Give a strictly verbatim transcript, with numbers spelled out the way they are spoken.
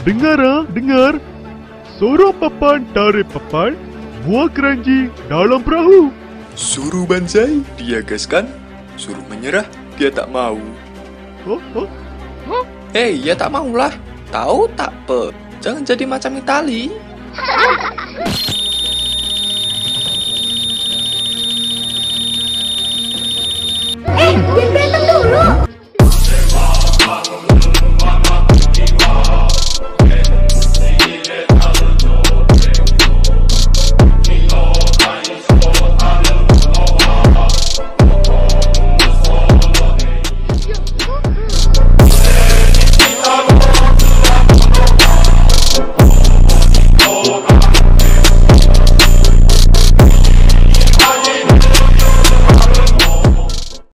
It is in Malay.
dengar ah, dengar. Suruh papan tarik papan, buah keranji dalam perahu. Suruh banzai, dia gaskan. Suruh menyerah, dia tak mau. Oh, oh. Hei, ya tak maulah. Tahu tak pe? Jangan jadi macam Itali.